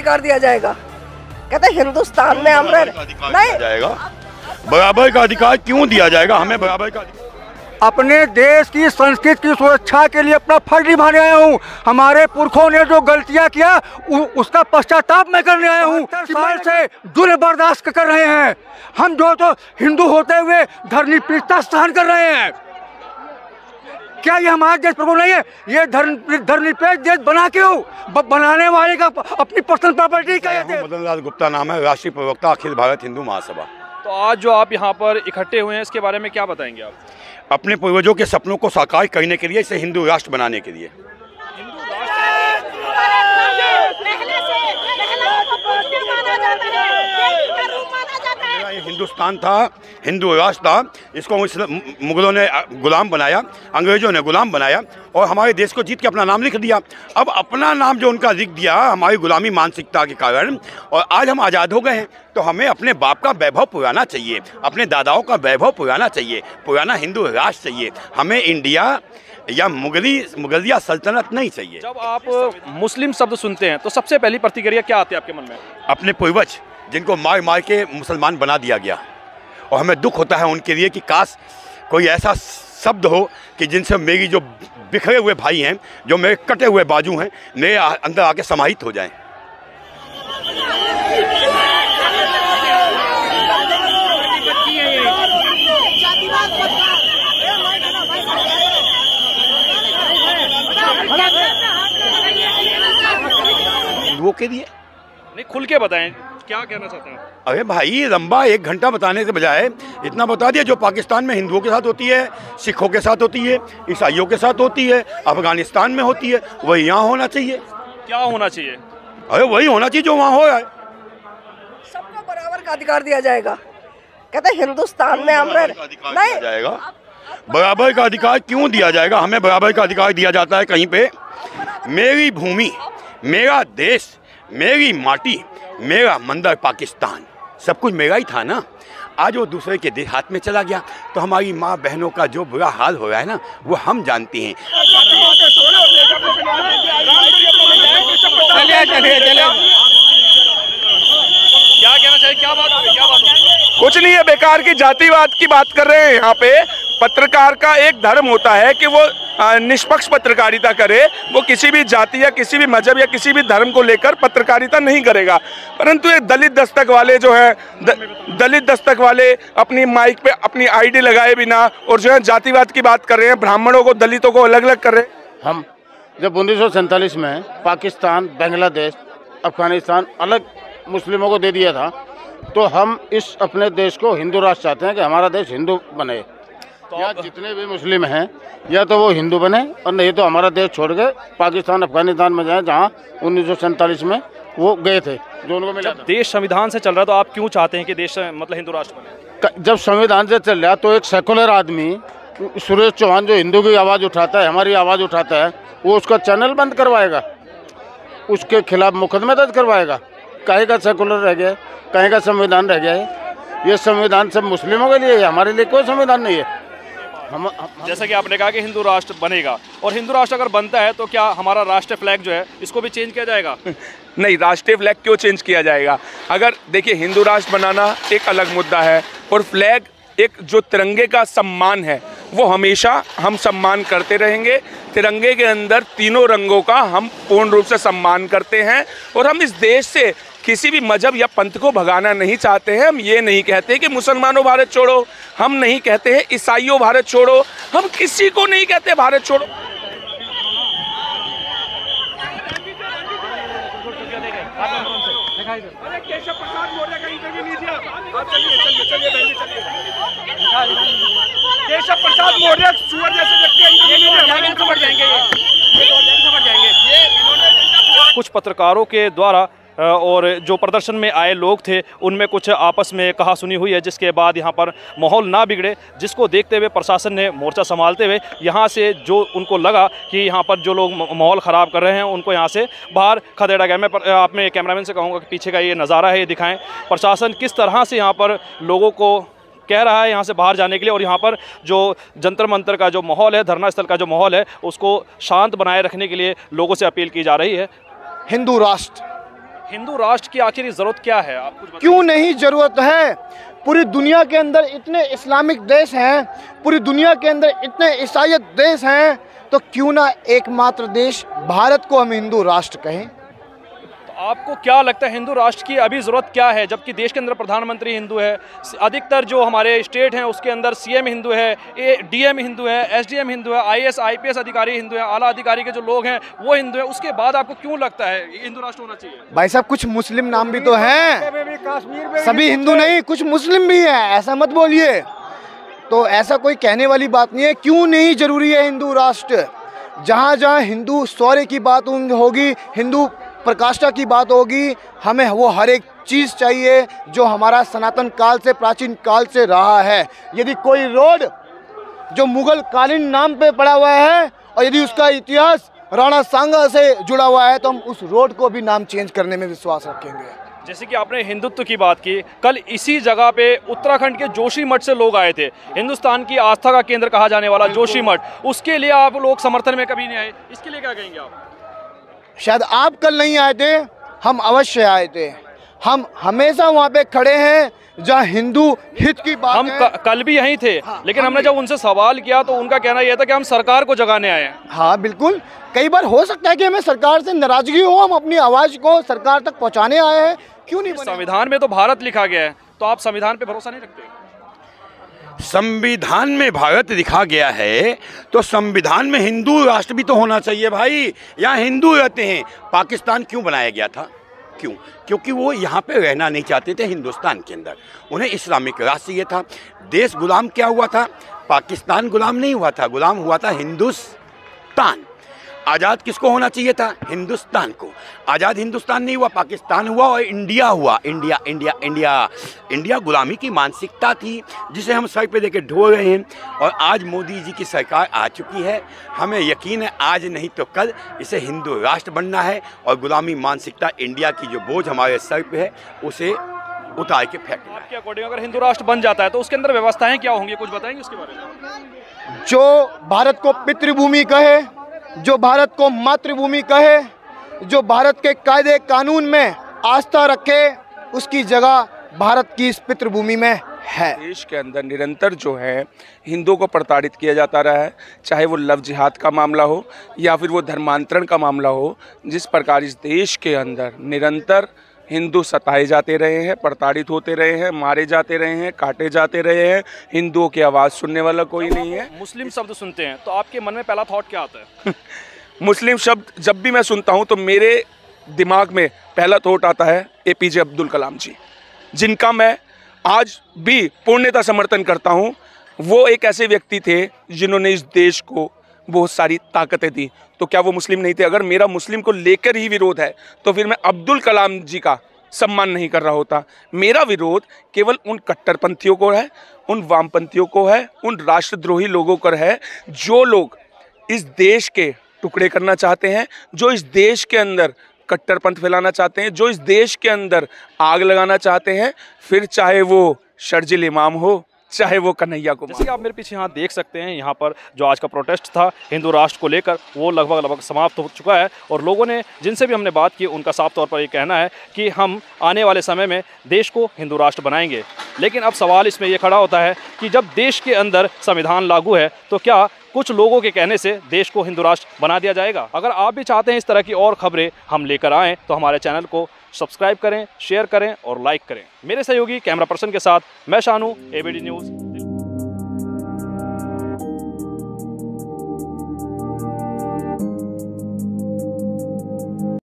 अधिकार दिया जाएगा। कहते हिंदुस्तान में हम नहीं जाएगा। बराबर का अधिकार क्यों दिया जाएगा? हमें बराबर का अधिकार अपने देश की संस्कृति की सुरक्षा के लिए अपना फर्ज निभाने आया हूँ। हमारे पुरखों ने जो गलतियाँ किया उसका पश्चाताप मैं करने आया हूँ। साल से जुल्म बर्दाश्त कर रहे हैं हम, जो तो हिंदू होते हुए धर्मनिरपेक्षता सहन कर रहे हैं। क्या ये हमारा देश प्रभु नहीं है? ये धर्मनिरपेक्ष देश बना क्यों? बनाने वाले का अपनी पर्सनल प्रॉपर्टी का। मदन लाल गुप्ता नाम है, राष्ट्रीय प्रवक्ता अखिल भारत हिंदू महासभा। तो आज जो आप यहाँ पर इकट्ठे हुए हैं इसके बारे में क्या बताएंगे आप? अपने पूर्वजों के सपनों को साकार करने के लिए, इसे हिंदू राष्ट्र बनाने के लिए। ये हिंदुस्तान था, हिंदू राष्ट्र था, इसको मुगलों ने गुलाम बनाया, अंग्रेजों ने गुलाम बनाया और हमारे देश को जीत के अपना नाम लिख दिया। अब अपना नाम जो उनका लिख दिया हमारी गुलामी मानसिकता के कारण, और आज हम आज़ाद हो गए हैं, तो हमें अपने बाप का वैभव पुराना चाहिए, अपने दादाओं का वैभव पुराना चाहिए, पुराना हिंदू राष्ट्र चाहिए। हमें इंडिया या मुगलिया सल्तनत नहीं चाहिए। जब आप मुस्लिम शब्द सुनते हैं तो सबसे पहली प्रतिक्रिया क्या आती है आपके मन में? अपने पूर्वज जिनको मार मार के मुसलमान बना दिया गया, और हमें दुख होता है उनके लिए कि काश कोई ऐसा शब्द हो कि जिनसे मेरी जो बिखरे हुए भाई हैं, जो मेरे कटे हुए बाजू हैं, मेरे अंदर आके समाहित हो जाएं। हिंदुओं के लिए नहीं, खुल के बताएं क्या कहना चाहते हैं? अरे भाई, लंबा 1 घंटा बताने के बजाय इतना बता दिया, जो पाकिस्तान में हिंदुओं के साथ होती है, सिखों के साथ होती है, ईसाइयों के साथ होती है, अफगानिस्तान में होती है, वही यहाँ होना चाहिए। क्या होना चाहिए? अरे वही होना चाहिए जो वहाँ हो रहा है। सबको बराबर का अधिकार दिया जाएगा। कहते हिंदुस्तान में हम नहीं जाएगा। बराबर का अधिकार क्यों दिया जाएगा? हमें बराबर का अधिकार दिया जाता है कहीं पे। मेरी भूमि, मेरा देश, मेरी माटी, मेरा मंदिर पाकिस्तान, सब कुछ मेरा ही था ना। आज वो दूसरे के हाथ में चला गया, तो हमारी माँ बहनों का जो बुरा हाल हो रहा है ना, वो हम जानते हैं। क्या कहना चाहिए? क्या बात हो? क्या बात हो? कुछ नहीं है, बेकार की जातिवाद की बात कर रहे हैं यहाँ पे। पत्रकार का एक धर्म होता है कि वो निष्पक्ष पत्रकारिता करे, वो किसी भी जाति या किसी भी मजहब या किसी भी धर्म को लेकर पत्रकारिता नहीं करेगा। परंतु ये दलित दस्तक वाले जो है, दलित दस्तक वाले अपनी माइक पे अपनी आईडी लगाए बिना और जो है जातिवाद की बात कर रहे हैं, ब्राह्मणों को दलितों को अलग अलग कर रहे हैं। हम जब 1947 में पाकिस्तान, बांग्लादेश, अफगानिस्तान अलग मुस्लिमों को दे दिया था, तो हम इस अपने देश को हिंदू राष्ट्र चाहते हैं कि हमारा देश हिंदू बने। तो या जितने भी मुस्लिम हैं या तो वो हिंदू बने, और नहीं तो हमारा देश छोड़ के पाकिस्तान, अफगानिस्तान में जाए, जहाँ 1947 में वो गए थे, जो उनको मिला था। देश संविधान से चल रहा है, तो आप क्यों चाहते हैं कि देश मतलब हिंदू राष्ट्र बने? जब संविधान से चल रहा तो एक सेकुलर आदमी सुरेश चौहान जो हिंदू की आवाज़ उठाता है, हमारी आवाज़ उठाता है, वो उसका चैनल बंद करवाएगा, उसके खिलाफ मुकदमे दर्ज करवाएगा। कहीं का सेकुलर रह गया, कहीं का संविधान रह गया है। ये संविधान सब मुस्लिमों के लिए है, हमारे लिए कोई संविधान नहीं है। हम जैसा कि आपने कहा कि हिंदू राष्ट्र बनेगा, और हिंदू राष्ट्र अगर बनता है तो क्या हमारा राष्ट्रीय फ्लैग जो है इसको भी चेंज किया जाएगा? नहीं, राष्ट्रीय फ्लैग क्यों चेंज किया जाएगा? अगर देखिए, हिंदू राष्ट्र बनाना एक अलग मुद्दा है, और फ्लैग एक जो तिरंगे का सम्मान है वो हमेशा हम सम्मान करते रहेंगे। तिरंगे के अंदर तीनों रंगों का हम पूर्ण रूप से सम्मान करते हैं, और हम इस देश से किसी भी मजहब या पंथ को भगाना नहीं चाहते हैं। हम ये नहीं कहते कि मुसलमानों भारत छोड़ो, हम नहीं कहते हैं ईसाइयों भारत छोड़ो, हम किसी को नहीं कहते भारत छोड़ो। केशव प्रसाद मौर्य का इंटरव्यू लीजिए आप। केशव प्रसाद मौर्य सुअर जैसे व्यक्ति कुछ पत्रकारों के द्वारा और जो प्रदर्शन में आए लोग थे उनमें कुछ आपस में कहा सुनी हुई है, जिसके बाद यहाँ पर माहौल ना बिगड़े, जिसको देखते हुए प्रशासन ने मोर्चा संभालते हुए यहाँ से जो उनको लगा कि यहाँ पर जो लोग माहौल ख़राब कर रहे हैं उनको यहाँ से बाहर खदेड़ा गया। मैं आप में कैमरामैन से कहूँगा कि पीछे का ये नज़ारा है, ये दिखाएं प्रशासन किस तरह से यहाँ पर लोगों को कह रहा है यहाँ से बाहर जाने के लिए, और यहाँ पर जो जंतर मंतर का जो माहौल है, धरना स्थल का जो माहौल है, उसको शांत बनाए रखने के लिए लोगों से अपील की जा रही है। हिंदू राष्ट्र हिंदू राष्ट्र की आखिर जरूरत क्या है, आप कुछ बताइए। क्यों नहीं जरूरत है? पूरी दुनिया के अंदर इतने इस्लामिक देश हैं, पूरी दुनिया के अंदर इतने ईसाईयत देश हैं, तो क्यों ना एकमात्र देश भारत को हम हिंदू राष्ट्र कहें? आपको क्या लगता है हिंदू राष्ट्र की अभी ज़रूरत क्या है, जबकि देश के अंदर प्रधानमंत्री हिंदू है, अधिकतर जो हमारे स्टेट हैं उसके अंदर सीएम हिंदू है, डीएम हिंदू है, एसडीएम हिंदू है, आईएएस आईपीएस अधिकारी हिंदू है, आला अधिकारी के जो लोग हैं वो हिंदू है, उसके बाद आपको क्यों लगता है हिंदू राष्ट्र होना चाहिए? भाई साहब, कुछ मुस्लिम नाम भी तो हैं, सभी हिंदू नहीं, कुछ मुस्लिम भी हैं, ऐसा मत बोलिए। तो ऐसा कोई कहने वाली बात नहीं है। क्यों नहीं जरूरी है हिंदू राष्ट्र? जहाँ जहाँ हिंदू शौर्य की बात होगी, हिंदू प्रकाष्ठा की बात होगी, हमें वो हर एक चीज़ चाहिए जो हमारा सनातन काल से, प्राचीन काल से रहा है। यदि कोई रोड जो मुगल कालीन नाम पे पड़ा हुआ है और यदि उसका इतिहास राणा सांगा से जुड़ा हुआ है, तो हम उस रोड को भी नाम चेंज करने में विश्वास रखेंगे। जैसे कि आपने हिंदुत्व की बात की, कल इसी जगह पे उत्तराखंड के जोशीमठ से लोग आए थे, हिंदुस्तान की आस्था का केंद्र कहा जाने वाला जोशीमठ, उसके लिए आप लोग समर्थन में कभी नहीं आए, इसके लिए क्या कहेंगे आप? शायद आप कल नहीं आए थे, हम अवश्य आए थे। हम हमेशा वहाँ पे खड़े हैं जहाँ हिंदू हित की बात हम है। कल भी यहीं थे, लेकिन हमने जब उनसे सवाल किया तो उनका कहना यह था कि हम सरकार को जगाने आए हैं। हाँ बिल्कुल, कई बार हो सकता है कि हमें सरकार से नाराजगी हो, हम अपनी आवाज़ को सरकार तक पहुँचाने आए हैं। क्यों नहीं? संविधान में तो भारत लिखा गया है, तो आप संविधान पे भरोसा नहीं रखते? संविधान में भारत लिखा गया है तो संविधान में हिंदू राष्ट्र भी तो होना चाहिए भाई। यहाँ हिंदू रहते हैं। पाकिस्तान क्यों बनाया गया था? क्यों? क्योंकि वो यहाँ पे रहना नहीं चाहते थे हिंदुस्तान के अंदर, उन्हें इस्लामिक राष्ट्र ये था। देश गुलाम क्या हुआ था? पाकिस्तान गुलाम नहीं हुआ था, गुलाम हुआ था हिंदुस्तान। आज़ाद किसको होना चाहिए था? हिंदुस्तान को। आज़ाद हिंदुस्तान नहीं हुआ, पाकिस्तान हुआ और इंडिया हुआ। इंडिया इंडिया इंडिया इंडिया गुलामी की मानसिकता थी जिसे हम सर पे लेके ढो रहे हैं। और आज मोदी जी की सरकार आ चुकी है, हमें यकीन है आज नहीं तो कल इसे हिंदू राष्ट्र बनना है और गुलामी मानसिकता इंडिया की जो बोझ हमारे सर पे है उसे उतार के फेंकना है। आपके अकॉर्डिंग अगर हिंदू राष्ट्र बन जाता है तो उसके अंदर व्यवस्थाएं क्या होंगी, कुछ बताएंगे उसके बारे में? जो भारत को पितृभूमि कहे, जो भारत को मातृभूमि कहे, जो भारत के कायदे कानून में आस्था रखे, उसकी जगह भारत की इस पितृभूमि में है। देश के अंदर निरंतर जो है हिंदुओं को प्रताड़ित किया जाता रहा है, चाहे वो लव जिहाद का मामला हो या फिर वो धर्मांतरण का मामला हो। जिस प्रकार इस देश के अंदर निरंतर हिंदू सताए जाते रहे हैं, प्रताड़ित होते रहे हैं, मारे जाते रहे हैं, काटे जाते रहे हैं, हिंदुओं की आवाज़ सुनने वाला कोई नहीं है। मुस्लिम शब्द सुनते हैं तो आपके मन में पहला थॉट क्या आता है? मुस्लिम शब्द जब भी मैं सुनता हूं तो मेरे दिमाग में पहला थॉट आता है एपीजे अब्दुल कलाम जी, जिनका मैं आज भी पूर्णतः समर्थन करता हूं। वो एक ऐसे व्यक्ति थे जिन्होंने इस देश को बहुत सारी ताकतें दी। तो क्या वो मुस्लिम नहीं थे? अगर मेरा मुस्लिम को लेकर ही विरोध है तो फिर मैं अब्दुल कलाम जी का सम्मान नहीं कर रहा होता। मेरा विरोध केवल उन कट्टरपंथियों को है, उन वामपंथियों को है, उन राष्ट्रद्रोही लोगों को है जो लोग इस देश के टुकड़े करना चाहते हैं, जो इस देश के अंदर कट्टरपंथ फैलाना चाहते हैं, जो इस देश के अंदर आग लगाना चाहते हैं, फिर चाहे वो शर्जिल इमाम हो, चाहे वो कन्हैया कुमार। जैसे कि आप मेरे पीछे यहाँ देख सकते हैं, यहाँ पर जो आज का प्रोटेस्ट था हिंदू राष्ट्र को लेकर वो लगभग समाप्त हो चुका है और लोगों ने जिनसे भी हमने बात की उनका साफ तौर पर ये कहना है कि हम आने वाले समय में देश को हिंदू राष्ट्र बनाएंगे। लेकिन अब सवाल इसमें ये खड़ा होता है कि जब देश के अंदर संविधान लागू है तो क्या कुछ लोगों के कहने से देश को हिंदू राष्ट्र बना दिया जाएगा? अगर आप भी चाहते हैं इस तरह की और खबरें हम लेकर आएँ तो हमारे चैनल को सब्सक्राइब करें, शेयर करें और लाइक करें। मेरे सहयोगी कैमरा पर्सन के साथ मैं शानू, एबीडी न्यूज़।